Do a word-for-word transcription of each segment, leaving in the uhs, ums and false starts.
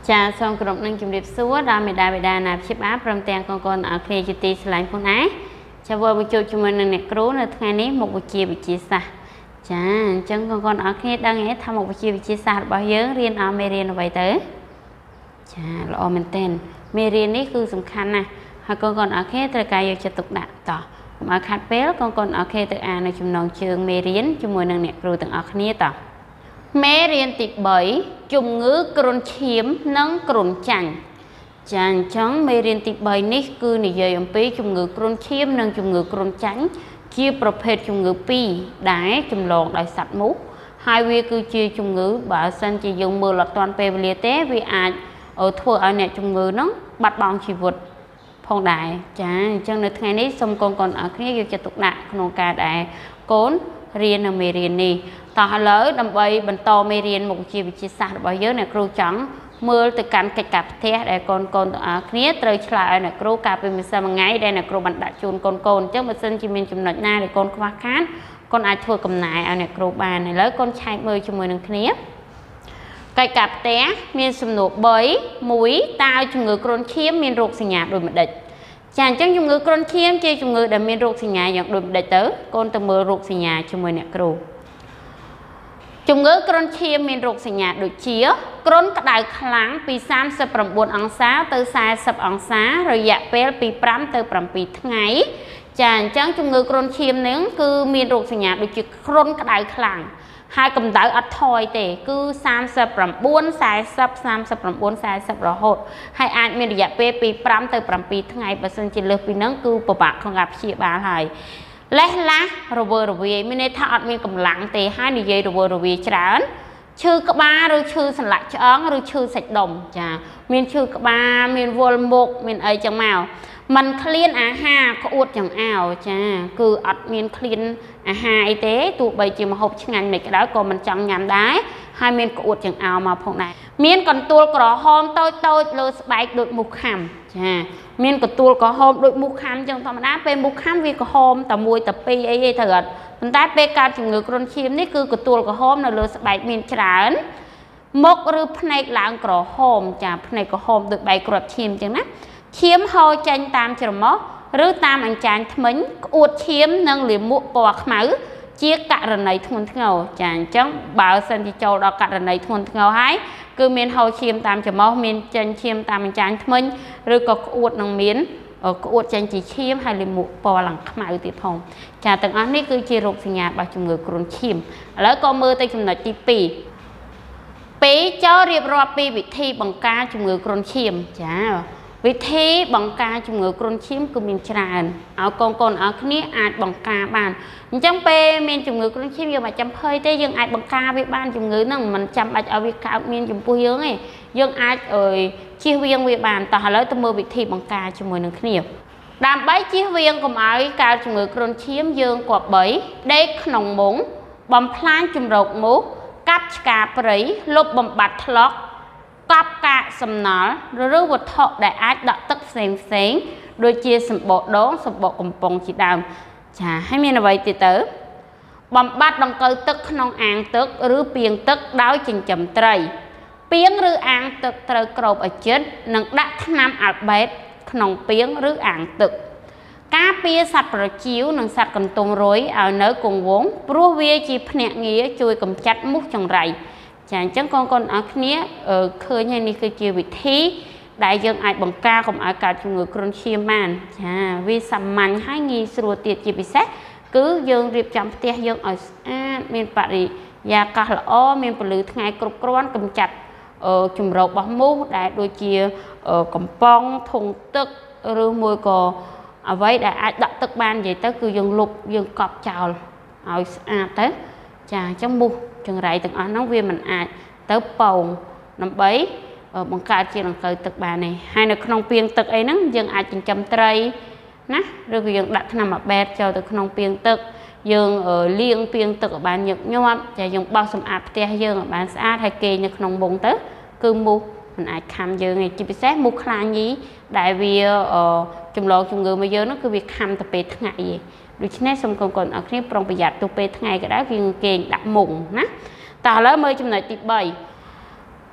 Cha xongក្រុមនឹងជំរាបសួរដល់មេដាបេដាណាព្យាបាលព្រមទាំងកូនកូនអរគ្នាជាទីស្រឡាញ់ផងដែរចាវិលមកជួបជាមួយនឹងអ្នកគ្រូនៅថ្ងៃនេះមុខវិជ្ជាវិទ្យាសាស្ត្រចាអញ្ចឹងកូនកូនអរគ្នាដឹងទេថាមុខវិជ្ជាវិទ្យាសាស្ត្ររបស់យើងរៀនអស់មេរៀនអ្វីទៅចាល្អមែនទែនមេរៀននេះគឺសំខាន់ណាស់ហើយកូនកូនអរគ្នាត្រូវការយកចិត្តទុកដាក់តោះកុំឲ្យខាត់ពេលកូនកូនអរគ្នាទៅអាននៅចំណងជើងមេរៀនជាមួយនឹងអ្នកគ្រូទាំងអស់គ្នាតោះមេរៀនទីបីជំងឺគ្រុនឈាមនិងគ្រុនចាញ់ចាអញ្ចឹងមេរៀនទីបីនេះគឺនិយាយអំពីជំងឺគ្រុនឈាមនិងជំងឺគ្រុនចាញ់ជាប្រភេទជំងឺពីរដែលចម្លងដោយសត្វមូសហើយវាគឺជាជំងឺបើសិនជាយើងមើលអត់ទាន់ពេលវេលាទេវាអាចធ្វើឲ្យអ្នកជំងឺហ្នឹងបាត់បង់ជីវិតផងដែរចាអញ្ចឹងនៅថ្ងៃនេះសូមកូនកូនអរគ្នាយកចិត្តទុកដាក់ក្នុងការដែលកូនរៀននៅមេរៀននេះតោះឥឡូវដើម្បីបន្តមេរៀនមុខវិជ្ជាវិទ្យាសាស្ត្ររបស់យើងអ្នកគ្រូចង់មើលទៅកាន់កិច្ចការផ្ទះដែលកូនកូនទាំងអស់គ្នាត្រូវឆ្លើយឲ្យអ្នកគ្រូកាលពីម្សិលមួយថ្ងៃដែលអ្នកគ្រូបានដាក់ជូនកូនកូនអញ្ចឹងបើសិនជាមានចំណុចណាដែលកូនខ្វះខាតកូនអាចធ្វើកំណែឲ្យអ្នកគ្រូបានឥឡូវកូនឆែកមើលជាមួយនឹងគ្នាកិច្ចការផ្ទះមានសំណួរបីមួយតើជំងឺគ្រុនឈាមមានរោគសញ្ញាដូចម្ដេចចាអញ្ចឹងជំងឺគ្រុនឈាមជាជំងឺដែលមានរោគសញ្ញាយ៉ាងដូចម្ដេចទៅកូនទៅមើលរោគសញ្ញាជាមួយអ្នកគ្រូជំងឺគ្រុនឈាមមានរោគសញ្ញាដូចជាគ្រុនក្តៅខ្លាំងពីសាមសិបប្រាំបួនអង្សាទៅសែសិបអង្សារយៈពេលពីប្រាំទៅប្រាំពីរថ្ងៃចាអញ្ចឹងជំងឺគ្រុនឈាមនឹងគឺមានរោគសញ្ញាដូចជាគ្រុនក្តៅខ្លាំងហើយកម្ដៅអត់ថយទេគឺសាមសិបប្រាំបួន សែសិប សាមសិបប្រាំបួន សែសិបរហូតហើយអាចមានរយៈពេលពីប្រាំទៅប្រាំពីរថ្ងៃបើសិនជាលើសពីហ្នឹងគឺពិបាកក្នុងការព្យាបាលហើយលេះឡាស់រវើរវាយមានន័យថាអត់មានកម្លាំងទេហើយនិយាយរវើរវាយច្រើនឈឺក្បាលឬឈឺសន្លាក់ឆ្អឹងឬឈឺសាច់ដុំចាមានឈឺក្បាលមានវល់មុខមានអីចឹងមកมันឃ្លានអាហារក្អួតចង្អោរចាគឺអត់មានឃ្លានអាហារអីទេទោះបីជាម្ហូបឆ្ងាញ់មិនក៏ដោយក៏មិនចង់ញ៉ាំដែរហើយមានក្អួតចង្អោរមកផងដែរមានកន្ទួលក្រហមតូចតូចលើស្បែកដូចមូសខាំចាមានកន្ទួលក្រហមដូចមូសខាំចឹងធម្មតាពេលមូសខាំវាក្រហមតែមួយតែពីរអីទេត្រូវអត់ប៉ុន្តែពេលកើតជំងឺគ្រុនឈាមនេះគឺកន្ទួលក្រហមនៅលើស្បែកមានច្រើនមុខឬភ្នែកឡើងក្រហមចាភ្នែកក្រហមដូចបែកគ្រាប់ឈាមចឹងណាឈាមហូរចេញតាមច្រមុះឬតាមអញ្ចាញធ្មេញក្អួតឈាមនិងលាមកពណ៌ខ្មៅជាករណីធ្ងន់ធ្ងរចាអញ្ចឹងបើសិនជាចូលដល់ករណីធ្ងន់ធ្ងរហើយគឺមានហូរឈាមតាមច្រមុះមានចេញឈាមតាមអញ្ចាញធ្មេញឬក៏ក្អួតនឹងមានក្អួតចេញជាឈាមហើយលាមកពណ៌ឡើងខ្មៅទៀតផងចាទាំងអស់នេះគឺជារោគសញ្ញារបស់ជំងឺគ្រុនឈាមឥឡូវក៏មើលទៅចំណុចទីពីរពេលចូលរៀបរាប់ពីវិធីបង្ការជំងឺគ្រុនឈាមចាវិធីបង្ការជំងឺគ្រុនឈាមគឺមានច្រើនឲ្យកូនកូនអរគ្នាអាចបង្ការបានអញ្ចឹងពេលមានជំងឺគ្រុនឈាមយើងមិនចាំភ័យទេយើងអាចបង្ការវាបានជំងឺហ្នឹងមិនចាំបាច់ឲ្យវាកើតមានចំពោះយើងទេយើងអាចអើយជៀសវាងវាបានតោះឥឡូវទៅមើលវិធីបង្ការជាមួយនឹងគ្នាដើម្បីជៀសវាងកុំឲ្យកើតជំងឺគ្រុនឈាមយើងគប្បីដេកក្នុងមុងបំផ្លាញជំរកមូសកាប់ឆ្កាព្រៃលុបបំបត្តិថ្លុកកាប់កាកសំណល់ឬវត្ថុដែលអាចដក់ទឹកផ្សេងផ្សេងដូចជាសម្បកដងសម្បកកំប៉ុងជាដើមចាហើយមានអ្វីទៀតទៅបំបត្តិដង្កូវទឹកក្នុងអាងទឹកឬពាងទឹកដោយចិញ្ចឹមត្រីពាងឬអាងទឹកត្រូវគ្របឲ្យជិតនិងដាក់ថ្នាំអាល់ប៊ែតក្នុងពាងឬអាងទឹកការពារសត្វប្រចៀវនិងសត្វកន្ទុំរុយឲ្យនៅគង់វង្សព្រោះវាជាភ្នាក់ងារជួយកម្ចាត់មូសចង្រៃចាអញ្ចឹងកូនកូនអរគ្នាឃើញហើយនេះគឺជាវិធីដែលយើងអាចបង្ការកុំឲ្យកើតជំងឺគ្រុនឈាមបានចាវាសាមញ្ញហើយងាយស្រួលទៀតជាពិសេសគឺយើងរៀបចំផ្ទះយើងឲ្យស្អាតមានបរិយាកាសល្អមានពន្លឺថ្ងៃគ្រប់គ្រាន់កម្ចាត់ជំរករបស់មូសដែលដូចជាកំប៉ុងធុងទឹកឬមួយក៏អ្វីដែលអាចដាក់ទឹកបាននិយាយទៅគឺយើងលុបយើងកប់ចោលឲ្យស្អាតទៅចាអញ្ចឹងមូសចង្រៃទាំងអស់ហ្នឹងវាមិនអាចទៅប៉ោងដើម្បីបង្កើតជាដង្កូវទឹកបានទេហើយនៅក្នុងពាងទឹកអីហ្នឹងយើងអាចចិញ្ចឹមត្រីណាឬក៏យើងដាក់ថ្នាំអាប៊ែតចូលទៅក្នុងពាងទឹកយើងលាងពាងទឹកឲ្យបានញឹកញាប់ចាយើងបោសសម្អាតផ្ទះយើងឲ្យបានស្អាតហើយគេនៅក្នុងមុងទៅគឺមូសមិនអាចខាំយើងទេជាពិសេសមូសខ្លាញីដែលវាចម្លងជំងឺមកយើងហ្នឹងគឺវាខាំទៅពេលថ្ងៃឯងដូច្នេះសូមកូនកូនអរគ្នាប្រុងប្រយ័ត្នទៅពេលថ្ងៃក៏ដែរវាគេដាក់មុងណាតោះឥឡូវមើលចំណុចទីបី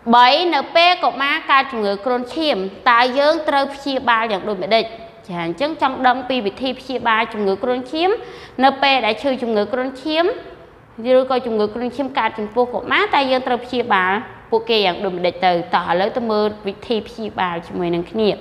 bảy nợ pe cột má ca chủng ngữ cồn chìm tại dương trâu chia ba dạng đôi mẹ địch chẳng chứng trong đâm pi bị thi chia ba chủng ngữ cồn chìm nợ pe đã chơi chủng ngữ cồn chìm rồi coi chủng ngữ cồn chìm ca chủng po cột má tại dương trâu chia ba po kê dạng đôi mẹ địch từ tỏ lấy tôi mơ bị thi chia ba chủng mười năng nghiệp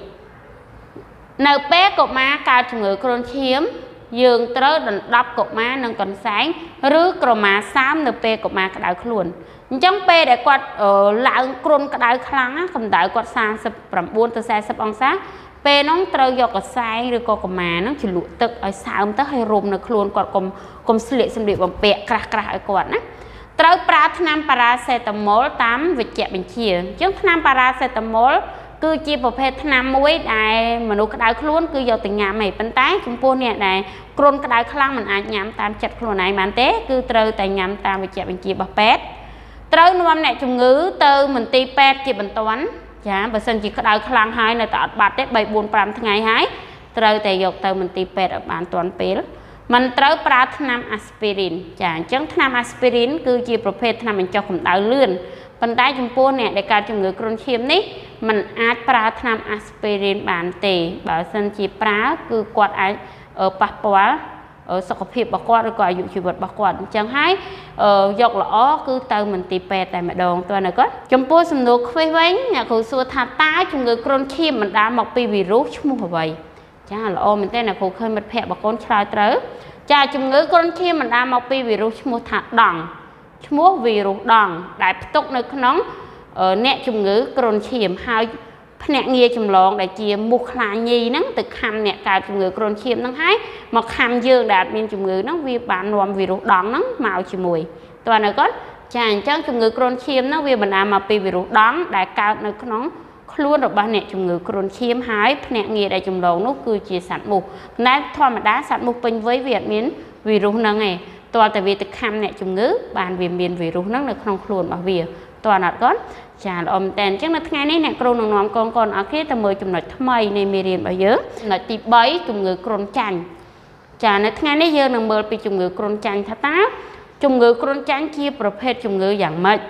nợ pe cột má ca chủng ngữ cồn chìm dương trâu đần đắp cột má nâng còn sáng rứ cột má xám nợ pe cột má cái đảo luôn chẳng pe để quạt ở lại cồn cái đáy kháng á cầm đáy quạt sang sập bẩm buôn từ xe sập ông sát pe nóng trâu giọt cái sai rồi có cái mà nó chỉ lụa tực ở sao ông ta hay rùm nó luôn quạt cầm cầm sợi xâm điệp bằng pe crack crack ở quạt á trâu pratinam paracetamol tám vịt chẹt bình chia chẳng nam paracetamol cứ chia một phe nam muối đại mà nó cái đáy luôn cứ do tình nhà mày bánh tái chúng po nè này cồn cái đáy kháng mình ai nhắm tam chặt luôn này mà té cứ trâu tại nhắm tam vịt chẹt bình chia bạc pet trâu nuông này chung ngữ từ mình ti pet chỉ bình toán chả bởi sân chỉ có đau khăn hai này tạo bát đấy bảy bốn pram ngày hái trâu tại dọc từ mình ti pet ở bàn toán pil mình trâu pratinam aspirin chả chứng tham aspirin cứ chỉ prophet tham mình cho cùng đau lươn phần tay chung po nè để cả chung ngữ cồn chìm ní mình át pratinam aspirin bàn tề bởi sân chỉ pra cứ quạt ai ở bát quá ở sọc phiệp bạc quạt rồi gọi dụ chịu vật bạc quạt chẳng hay ở dọc lõ cứ từ mình tì pè tại mẹ đòn tôi này có trong po sầm nô khuấy vén nhà cô xua thà tá chung người cồn chìm mình đã mọc pi virus chung một vậy chẳng là lõ mình tên là cô khơi mật phèo bạc con trai tới cha chung người cồn chìm mình đã mọc pi virus chung một thà đòn chung một virus đòn đại tốc nơi nóng ở nẹt chung người cồn chìm hai nẹt nghe chùm lon đại chia một là nhì nắng từ khăm nẹt cả chùm người cồn chìm nắng hái một khăm dương đạt miền chùm người nó vi bản nôm virus đón nắng màu chùm mùi toàn là có chàng chắc chùm người cồn chìm nó vi bản à mà pi virus đón đại cao nơi nóng luôn được ba nẹt chùm người cồn chìm hái nẹt nghe đại chùm lon nó cứ chia sẵn mục nãy thoa mà đá sẵn mục bình với việt miền virus nắng này toàn tại vì từ khăm nẹt chùm ngữ bàn vì miền virus nắng được không luôn mà vì toàn là có chả là ôm tên chắc là ngày nay nè cồn nòng con con ở kia ta mời chùm nói tham mày này mê riêng bao giờ nói tí bấy chùm người cồn chanh chả là ngày nay giờ nằm mơ bị chùm người cồn chanh thà tá chùm người cồn chanh chia prophet chùm người dạng mệt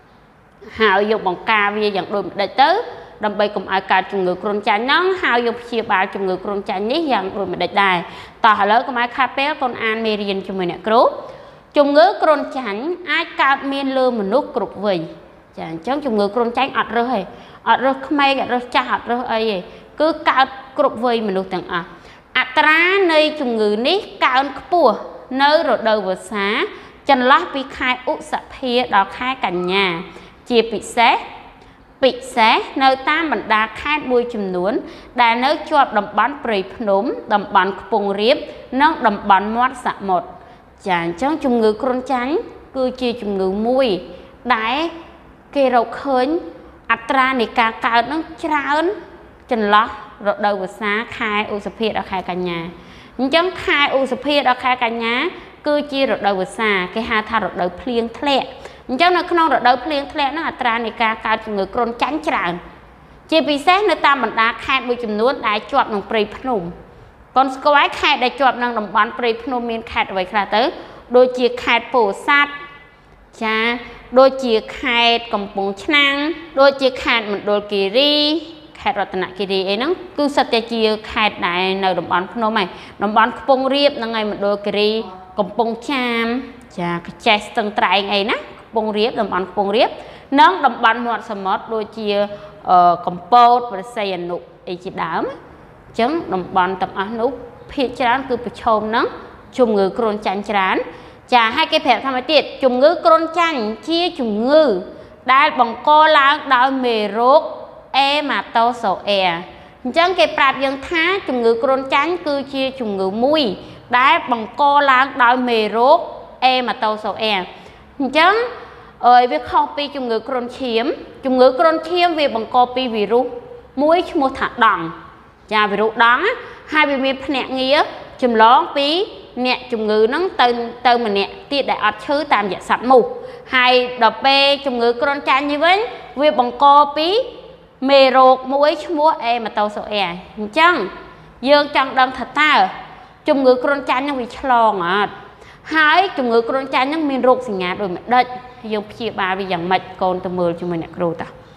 hào dùng bằng ca vì dạng đôi đại tứ đâm bay cùng ai cả chùm người cồn chanh nó hào dùng chia ba chùm người cồn chanh nhí dạng đôi đại đài tỏ lỡ cùng ai cà phê con an mê riêng chùm người nè cướp chùm người cồn chanh ai cao miên lơ một nút cục vầy chẳng chẳng chùm người cồn chanh ọt rồi ọt rồi không ai gạt rồi cha ọt rồi ấy cứ cao cục vầy mình được từng à atra nơi chùm người ní cao bùa nơi rồi đầu vừa xá chân lót bị khai ụ sập phía đó khai cả nhà chia bị xé bị xé nơi ta mình đã khai bùi chùm nuốn đã nơi cho đầm bán prey phnom đầm bán pung riếp nó đầm bán mót sạ một chẳng chẳng chùm người cồn chanh cứ chia chùm người mùi đáy kê rau khơi atra này cả cả nó trơn chân lót rồi đầu vừa xá khai ụ sập phía đó khai cả nhà chẳng khai ụ sập phía đó khai cả nhà cứ chia rồi đầu vừa xa cái hai tha rồi đầu plieng thẹn chẳng nó không rồi đầu plieng thẹn nó atra này cả cả chùm người cồn chanh tràn chia bị xét nơi ta mình đã khai bùi chùm nuốt đã chọt nòng prey phnom còn quái khai đã chọt nòng đồng bán prey phnom miền khai vậy là tới đôi chia khai bổ sát cha đôi chia khai cầm bông chăng đôi chia khai một đôi kỳ ri khai rồi tận kỳ ri ấy nó cứ sạch chia khai đại nơi đồng bán phnom này đồng bán bông riệp là ngày một đôi kỳ ri cầm bông cham cha cái chai từng trai ngày nè bông riệp đồng bán bông riệp nó đồng bán một sầm mót đôi chia compost và xây nụ ấy chỉ đám chứng đồng bán tập ăn nụ phía trán cứ bị chôm nó chùm ngư cồn chanh trán chả hai cái phèn tham tiệt chùm ngư cồn chanh chia chùm ngư đai bằng co lang đau mề rốt e mà tao sầu e chẳng cái prap dân thá chùm ngư cồn chanh cứ chia chùm ngư mùi đai bằng co lang đau mề rốt e mà tao sầu e chẳng ơi việc copy chùm ngữ cồn chiếm chùm ngữ cồn chiếm về bằng copy virus muối một thằng đằng và virus đó hai bị miền nẹt nghĩa chùm lón pí nẹt chùm ngữ nó từ từ mình nẹt tiệt đại ọt chứ tam dạng sạch mù hai đợt p chùm ngữ cồn chanh như vậy về bằng copy mề rột muối mua e mà tao sợ e chăng dương chẳng đang thật ta chùm ngữ cồn chanh nó bị chlong à hai chùm ngữ cồn chanh nó miền rột xì ngạt rồi mà đất dùng chia ba vì dạng mạch còn từ mưa cho mình nè ta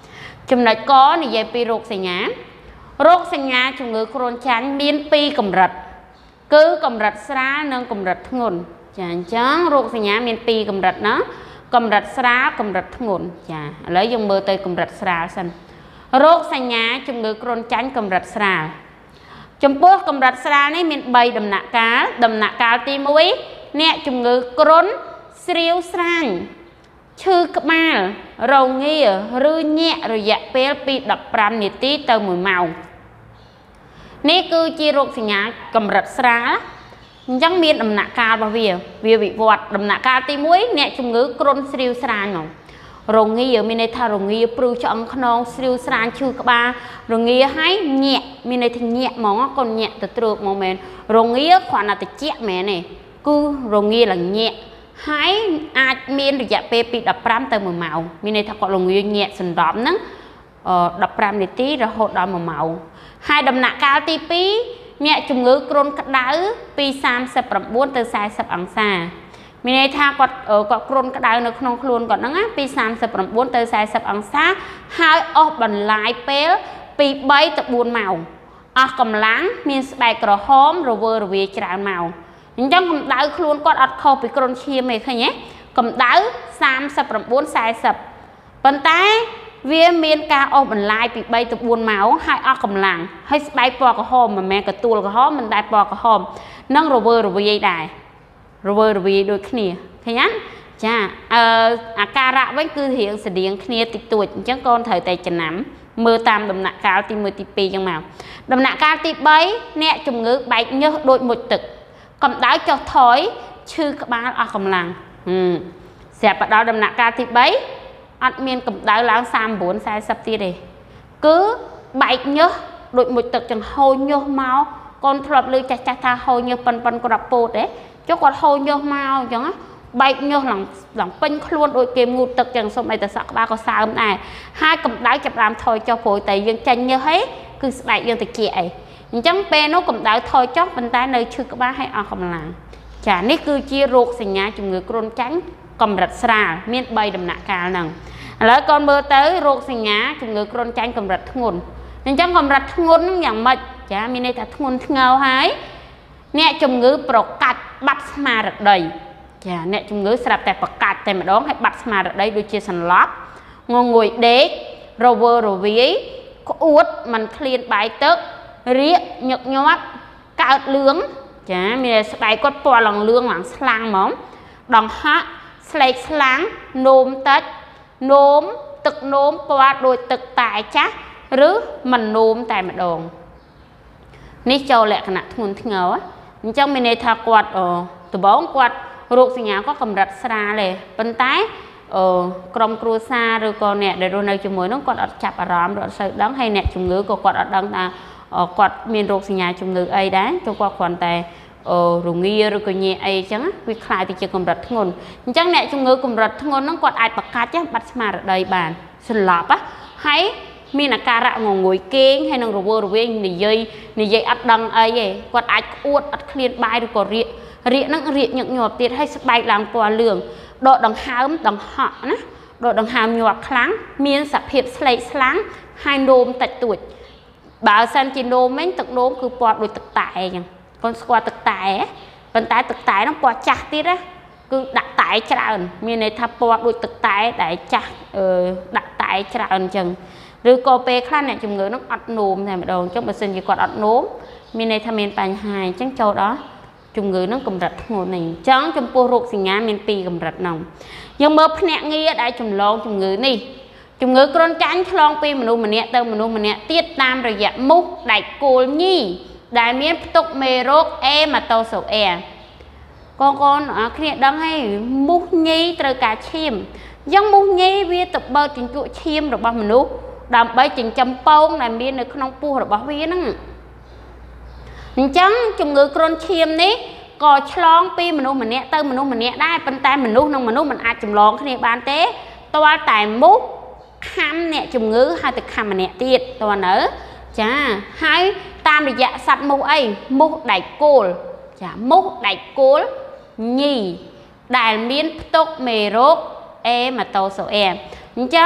ចំណុចកនិយាយពីរោគសញ្ញារោគសញ្ញាជំងឺគ្រុនចាញ់មានពីរកម្រិតគឺកម្រិតស្រាលនិងកម្រិតធ្ងន់ចាអញ្ចឹងរោគសញ្ញាមានពីរកម្រិតណាកម្រិតស្រាលកម្រិតធ្ងន់ចាឥឡូវយើងមើលទៅកម្រិតស្រាលសិនរោគសញ្ញាជំងឺគ្រុនចាញ់កម្រិតស្រាលចំពោះកម្រិតស្រាលនេះមានបីដំណាក់កាលដំណាក់កាលទីមួយអ្នកជំងឺគ្រុនស្រាវស្រាញឈឺក្បាលរងាឬញាក់រយៈពេលពីដប់ប្រាំនាទីទៅមួយម៉ោងនេះគឺជារោគសញ្ញាកម្រិតស្រាលអញ្ចឹងមានដំណាក់កាលរបស់វាវាវិវត្តដំណាក់កាលទីមួយអ្នកជំងឺគ្រុនស្រាវស្រាញហ្មងរងាមានន័យថារងាព្រឺឆ្អឹងខ្នងស្រាវស្រាញឈឺក្បាលរងាហើយញាក់មានន័យថាញាក់ហ្មងកូនញាក់ទៅទ្រើកហ្មងមែនរងាគ្រាន់តែតិចមែនទេគឺរងាឡើងញាក់ហើយអាចមានរយៈពេលពីដប់ប្រាំទៅមួយម៉ោងមានន័យថាគាត់រងាញាក់សន្តំហ្នឹងដប់ប្រាំនាទីរហូតដល់មួយម៉ោងហើយដំណាក់កាលទីពីរអ្នកជំងឺគ្រុនក្តៅពីសាមសិបប្រាំបួនទៅសែសិបអង្សាមានន័យថាគាត់គាត់គ្រុនក្តៅនៅក្នុងខ្លួនគាត់ហ្នឹងណាពីសាមសិបប្រាំបួនទៅសែសិបអង្សាហើយអស់បន្លាយពេលពីបីទៅបួនម៉ោងអស់កម្លាំងមានស្បែកក្រហមរវើរវាយច្រើនម៉ោងអញ្ចឹងកម្ដៅខ្លួនគាត់អត់ខុសពីគ្រុនឈាមទេឃើញទេកម្ដៅសាមសិបប្រាំបួន សែសិបប៉ុន្តែវាមានការអស់បន្លាយពីបីទៅបួនម៉ោងហើយអស់កម្លាំងហើយស្បែកពណ៌ក្រហមមិនមែនកទួលក្រហមមិនដែលពណ៌ក្រហមនិងរវើរវាយដែររវើរវាយដូចគ្នាឃើញទេចាអឺអាការៈវិញគឺរៀងស្តៀងគ្នាតិចតួចអញ្ចឹងកូនត្រូវតែចំណាំមើលតាមដំណាក់កាលទីមួយទីពីរអញ្ចឹងមកដំណាក់កាលទីបីអ្នកជំងឺបែកញើសដូចមុជទឹកកម្ដៅចុះថយឈឺក្បាលអស់កម្លាំងស្រាប់ដល់ដំណាក់កាលទីបីអត់មានកម្ដៅឡើងសាម៩ សែសិបទៀតទេគឺបែកញើសដូចមុជទឹកចឹងហូរញើសមកកូនធ្លាប់លើចាស់ចាស់ថាហូរញើសប៉ុនប៉ុនក្របពោតទេចុះគាត់ហូរញើសមកអញ្ចឹងបែកញើសឡើងឡើងពេញខ្លួនដូចគេងូតទឹកចឹងសុំឲ្យតែសក់ក្បាលក៏សើមដែរហើយកម្ដៅចាប់ដើមថយចុះព្រោះតែយើងចាញ់ញើសអីគឺស្បែកយើងតិចអីអញ្ចឹងពេលនោះកម្ដៅថយចុះប៉ុន្តែនៅឈឺក្បាលហើយអស់កម្លាំងចានេះគឺជារោគសញ្ញាជំងឺគ្រុនចាញ់កម្រិតស្រាលមានបីដំណាក់កាលហ្នឹងឥឡូវកូនមើលទៅរោគសញ្ញាជំងឺគ្រុនចាញ់កម្រិតធ្ងន់អញ្ចឹងកម្រិតធ្ងន់ហ្នឹងយ៉ាងម៉េចចាមានន័យថាធ្ងន់ធ្ងរហើយអ្នកជំងឺប្រកាច់បាត់ស្មារតីចាអ្នកជំងឺស្រាប់តែប្រកាច់តែម្ដងហើយបាត់ស្មារតីដូចជាសន្លប់ងងុយដេករវើរវាយក្អួតមិនឃ្លានបាយទឹករាកញឹកញាប់កើតលឿងចាមានស្បែកគាត់ពណ៌ឡើងលឿងឡើងស្លាំងហ្មងដង្ហាក់ស្លេកស្លាំងនោមតិចនោមទឹកនោមពណ៌ដូចទឹកតែចាស់ឬមិននោមតែម្ដងនេះចូលលក្ខណៈធ្ងន់ធ្ងរអញ្ចឹងមានន័យថាគាត់ដំបូងគាត់រោគសញ្ញាក៏កម្រិតស្រាលដែរប៉ុន្តែអឺក្រុមគ្រួសារឬក៏អ្នកដែលរស់នៅជាមួយនោះគាត់អត់ចាប់អារម្មណ៍ឬអត់សូវដឹងហើយអ្នកជំងឺក៏គាត់អត់ដឹងថាគាត់មានរោគសញ្ញាជំងឺអីដែរទៅគាត់គ្រាន់តែរងាឬក៏ញែអីចឹងវាคล้ายទៅជាកម្រិតធ្ងន់អញ្ចឹងអ្នកជំងឺកម្រិតធ្ងន់ហ្នឹងគាត់អាចប្រកាច់បាត់ស្មារតីបានសន្លប់ហើយមានអាការៈងងុយគេងហើយនឹងរវើរវាយនិយាយនិយាយអត់ដឹងអីទេគាត់អាចក្អួតអត់ឃ្លានបាយឬក៏រាករាកហ្នឹងរាកញឹកញាប់ទៀតហើយស្បែកឡើងពណ៌លឿងដកដង្ហើមដង្ហក់ណាដកដង្ហើមញាប់ខ្លាំងមានសភាពស្លេកស្លាំងហើយនោមតិចតួចបើសិនជានោមវិញទឹកនោមគឺពណ៌ដូចទឹកតែអញ្ចឹងកូនស្គាល់ទឹកតែប៉ុន្តែទឹកតែហ្នឹងពណ៌ចាស់ទៀតណាគឺដាក់តែច្រើនមានន័យថាពណ៌ដូចទឹកតែដែលចាស់អឺដាក់តែច្រើនអញ្ចឹងឬក៏ពេលខ្លះអ្នកជំងឺហ្នឹងអត់នោមតែម្ដងអញ្ចឹងបើសិនជាគាត់អត់នោមមានន័យថាមានបញ្ហាអញ្ចឹងចូលដល់ជំងឺហ្នឹងកម្រិតធ្ងន់នេះអញ្ចឹងចំពោះរោគសញ្ញាមានពីរកម្រិតហ្នឹងយើងមើលភ្នាក់ងារដែលចម្លងជំងឺនេះជំងឺគ្រុនចាញ់ឆ្លងពីមនុស្សម្នាក់ទៅមនុស្សម្នាក់ទៀតតាមរយៈមូសដែកគោលញីដែលមានផ្ទុកមេរោគអេម៉ាតូសូអែកូនកូនអ្នកគ្នាដឹងហើយមូសញីត្រូវការឈាមអញ្ចឹងមូសញីវាទៅបើកជញ្ជក់ឈាមរបស់មនុស្សដើម្បីចិញ្ចឹមពងដែលមាននៅក្នុងពោះរបស់វាហ្នឹងអញ្ចឹងជំងឺគ្រុនឈាមនេះក៏ឆ្លងពីមនុស្សម្នាក់ទៅមនុស្សម្នាក់ដែរប៉ុន្តែមនុស្សនិងមនុស្សមិនអាចចម្លងគ្នាបានទេទាល់តែមូសខាំអ្នកជំងឺហើយទៅខាំម្នាក់ទៀតតើនៅចាហើយតាមរយៈសត្វមូសអីមូសដែកគោលចាមូសដែកគោលញីដែលមានផ្ទុកមេរោគអេម៉ាតូសូអែអញ្ចឹង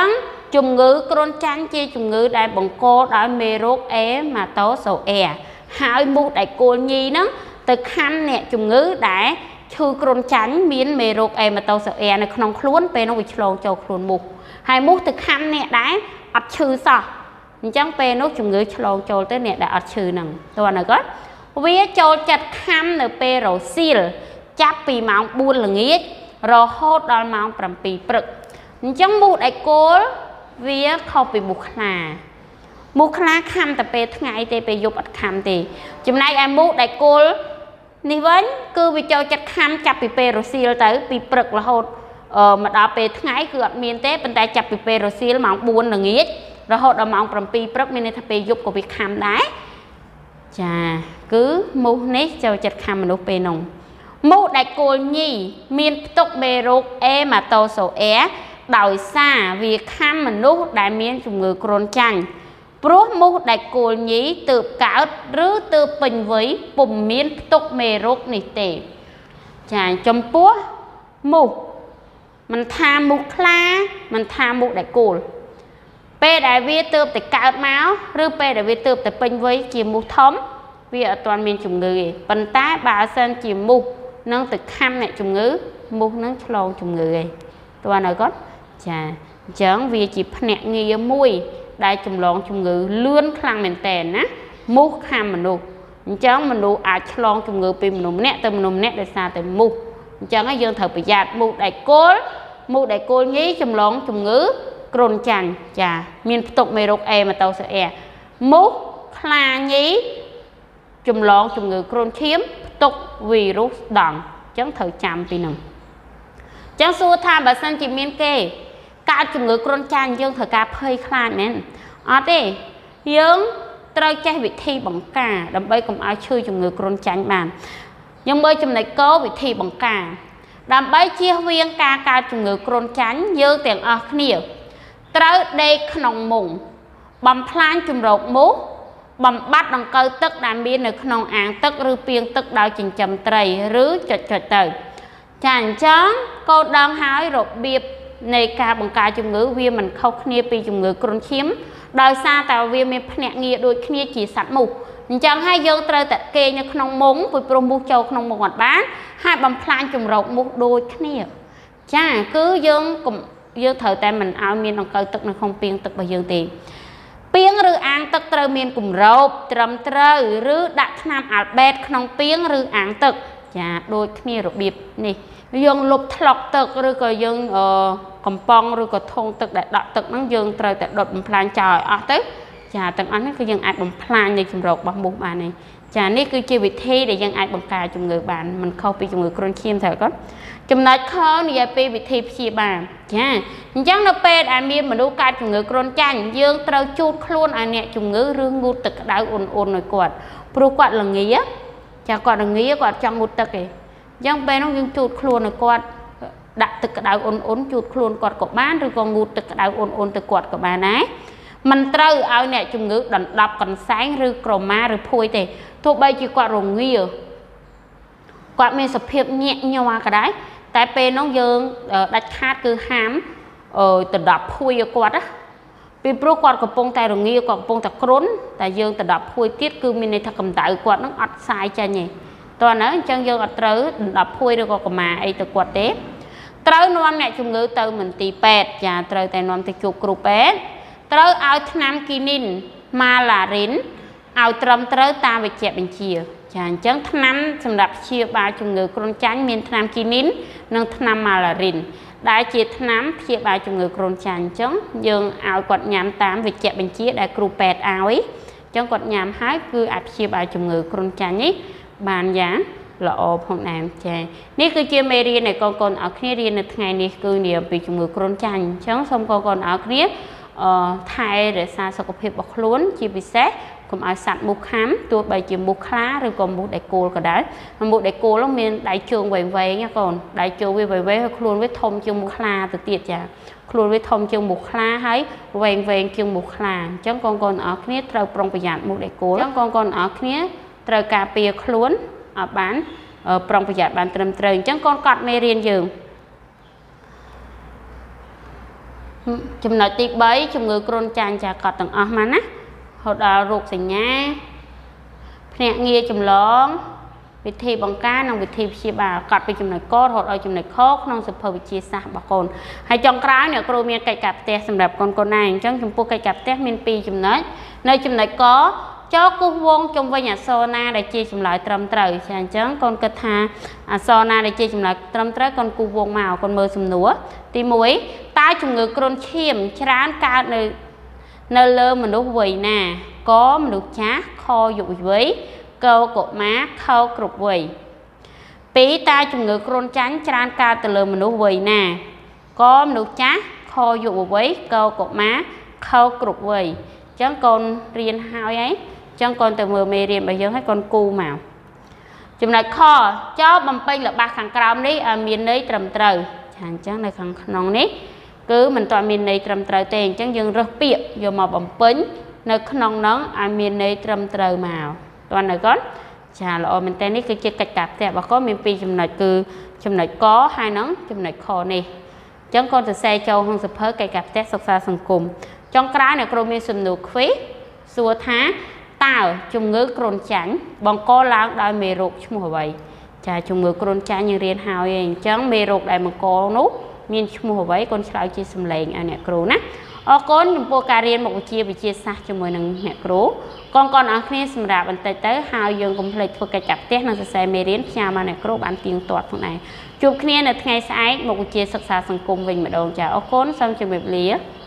chủng ngữ cron chanh chia chủng ngữ đại bằng cô đói mê rốt é mà tố sầu e hai mũ đại cô nhi nó từ khăn nè chủng ngữ đại chư cron chanh miến mê rốt é mà tố sầu e nó không khuôn pe nó bị lồng châu khuôn mục hai mũ từ khăn nè đái ập chư sao chẳng pe nó chủng ngữ lồng châu tới nè đã ập chư nằng tôi nói có vía châu chặt khăn nè pe rồi xìl chắp pì mỏng buôn là nghĩa rồi hốt đo mỏng bầm pì bực chẳng mũ đại cô vía không bị mục là mục là khăm tập về ngày thì về dục khăm thì chừng này em mũ đại cô ní vẫn cứ vì cho chặt khăm chặt bị peroxil tới bị bực là hốt ờ mà đó về ngày cứ miền tây bên tay chặt bị peroxil mỏng buồn là nghĩa rồi hốt đo mỏng bầm pì bực miền tây về dục của việc khăm đấy chà cứ mũ nét cho chặt khăm mình pe nồng mũ đại cô nhi miền tốc bề rốt e mà tàu sầu é đòi xa vì khám mình nút đại miên chủng ngữ cron chanh bố mũ đại cô nhí từ cáo rứ từ bình với bùm miên tục mê rốt này tệ chà chấm bố mũ mình tha mũ khla mình tha mũ đại cô bê đại vi từ từ cáo máu rứ bê đại vi từ từ bình với chỉ mũ thống vì ở toàn miền chủng ngữ bần tá bà sen chỉ mũ nâng từ khám này chủng ngữ mũ nâng lon chủng ngữ toàn nói có chà chẳng vì chỉ nẹt nghi mùi đại chủng lon chủng ngữ lươn khăn mền tèn á múc ham mình đủ chẳng mình đủ ai lon chủng ngữ pin mình nẹt từ mình nẹt để xa từ múc chẳng ai dương thở bị giạt múc đại cối múc đại cối nhí chủng lon chủng ngữ cron chanh chà miền tục mê rục e mà tàu sợ e múc là nhí chủng lon chủng ngữ cron chiếm tục virus đòn chẳng thở chạm pin nè chẳng xua tham bà sân chỉ miên kê cả chủng ngữ cron chanh dương thở cá phơi khai nè ở đây dương trời chạy vị thi bằng cả đâm bay cùng ai chơi chủng ngữ cron chanh bàn nhưng bởi chủng này có vị thi bằng cả đâm bay chia viên ca ca chủng ngữ cron chanh dương tiền ở nhiều trời đây nòng mùng bầm plan chủng rột mốt bầm bắt đằng cơ tức đàn biên ở nòng án tức rư piên tức đào trình chầm trầy rứ chật chật tờ chẳng chán cô đang hái rột biệp này ca bằng ca chủng ngữ viên mình không khnia pi chủng ngữ cron chiếm đời xa tạo viên mình nẹt nghĩa đôi khnia chỉ sẵn mục chẳng hai dương trời tận kê như nông mống với prom bu châu nông một ngọn bán hai bầm plan chủng rột mục đôi khnia chả cứ dương cùng dương thời tại mình áo miên đằng cơ tức nó không piên tức bao dương tiền piên rư ăn tức trời miên cùng rộp trầm trời rư đặt nam albert nông piên rư ăn tức chả đôi khnia rột biệp nè dương lục thọc tực rồi có dương cầm pong rồi có thôn tực đại đọt tực nó dương trời tại đột bằng plan trời ở tới chà từng anh cái dương ai bằng plan như chùm rột bằng một bàn này chà ní cứ chơi vị thi để dân ai bằng cà chùm người bạn mình không bị chùm người cron chim thôi có chùm nói khó như vậy vị thi chia bàn chà chẳng nó pe đại miên mà đu cà chùm người cron chanh dương trời chút luôn anh nè chùm người rương ngút tực đau ồn ồn rồi quạt pro quạt là nghĩa chà quạt là nghĩa quạt trong ngút tực kì dân bên nó dương chuột khuôn này quạt đặt từ cái đảo ôn ôn chuột khuôn quạt của bán rồi còn ngụt từ cái đảo ôn ôn từ quạt của bà ấy mình trâu ao nè chung ngữ đần đọc còn sáng rồi chroma rồi phôi thì thôi bây chỉ quạt rồng nghi quạt mình sập hiệp nhẹ nhòa cái đấy tại bên nó dương đặt khát cứ hám ở từ đọc phôi quạt á vì pro quạt của bông tay rồng nghi quạt bông tay crốn tại dương từ đọc phôi tiết cứ mình này thật cầm tại quạt nó ắt sai cho nhỉ toàn nói chân dương ở trứ đập phui được còn mà ấy từ quạt tết trứ nom nè chung ngữ từ mình tì pet và trứ tại nom từ chụp group pet trứ ao nam kinin ma là rín ao trầm trứ ta về chẹp bên chia chàng chân năm sầm đập chia ba chung ngữ cron chanh miền nam kinin nâng năm ma là rín đại chia năm chia ba chung ngữ cron chanh chân dương ao quạt nhám tám về chẹp bên chia đại group pet ao ấy chân quạt nhám hái cứ áp chia ba chung ngữ cron chanh ấy bàn giá là ô phong nam chè ní cứ chia mê riêng này con con ở kia riêng là ngày này cứ nhiều bị chủng ngữ cron chanh chẳng xong con con ở kia thay để xa sau cục hiệp bọc luôn chỉ bị xét cùng ở sẵn mục khám tôi bày chỉ mục khá rồi còn mục đại cô cả đấy mà mục đại cô nó miền đại trường về về nha con đại trường về về về luôn với thông chương mục khá từ tiệt chả luôn với thông chương mục khá thấy về về chương mục khá chẳng con con ở kia trâu prong bây giờ mục đại cô chẳng con con ở kia trời cà phê luôn ở bán ở trong bây giờ bán trầm trời chẳng con cọt mê riêng giường ចំណុចទីbaជំងឺគ្រុនចាញ់ចាកត់ទាំងអស់មកណាហូតដល់រោគសញ្ញាភ្នាក់ងារចម្លងវិធីបង្ការនិងវិធីព្យាបាលកត់ពីចំណុចករហូតដល់ចំណុចខក្នុងសភៅវិទ្យាសាស្ត្ររបស់កូនហើយចុងក្រោយអ្នកគ្រូមានកិច្ចការផ្ទះសម្រាប់កូនកូនឯងអញ្ចឹងចំពោះកិច្ចការផ្ទះមានពីរចំណុចនៅចំណុចកចូលគូសវងជុំវិញអក្សរណាដែលជាចម្លើយត្រឹមត្រូវចាអញ្ចឹងកូនគិតថាអក្សរណាដែលជាចម្លើយត្រឹមត្រូវកូនគូសវងមកកូនមើលសំណួរទីមួយតើជំងឺគ្រុនឈាមច្រើនកើតនៅនៅលើមនុស្សវ័យណាកមនុស្សចាស់ខយុវវ័យកកុមារខគ្រប់វ័យពីរតើជំងឺគ្រុនចាញ់ច្រើនកើតទៅលើមនុស្សវ័យណាកមនុស្សចាស់ខយុវវ័យកកុមារខគ្រប់វ័យអញ្ចឹងកូនរៀនហើយហើយអញ្ចឹងកូនទៅមើលមេរៀនរបស់យើងឲ្យកូនគូមកចំណុចខចោលបំពេញល្បះខាងក្រោមនេះឲ្យមានន័យត្រឹមត្រូវចាអញ្ចឹងនៅខាងក្នុងនេះគឺមិនទាន់មានន័យត្រឹមត្រូវទេអញ្ចឹងយើងរើសពាក្យយកមកបំពេញនៅក្នុងនោះឲ្យមានន័យត្រឹមត្រូវមកតើនៅកូនចាល្អមែនតើនេះគឺជាកិច្ចការផ្ទះរបស់កូនមានពីរចំណុចគឺចំណុចកហើយនឹងចំណុចខនេះអញ្ចឹងកូនសរសេរចូលក្នុងសភៅកិច្ចការផ្ទះសិក្សាសង្គមចុងក្រោយអ្នកគ្រូមានសំណួរ quiz សួរថាតើជំងឺគ្រុនចាញ់បង្កឡើងដោយមេរោគឈ្មោះអ្វីចាជំងឺគ្រុនចាញ់យើងរៀនហើយឯងអញ្ចឹងមេរោគដែលបង្កនោះមានឈ្មោះអ្វីកូនឆ្លើយជាសំឡេងឲ្យអ្នកគ្រូណាអរគុណចំពោះការរៀនមុខវិជ្ជាវិទ្យាសាស្ត្រជាមួយនឹងអ្នកគ្រូកូនកូនអរគ្នាសម្រាប់បន្តិចទៅហើយយើងកុំភ្លេចធ្វើកិច្ចការផ្ទះនិងសរសេរមេរៀនផ្ញើមកអ្នកគ្រូបានទៀងទាត់ផងដែរជួបគ្នានៅថ្ងៃស្អែកមុខវិជ្ជាសិក្សាសង្គមវិញម្ដងចាអរគុណសូមជម្រាបលា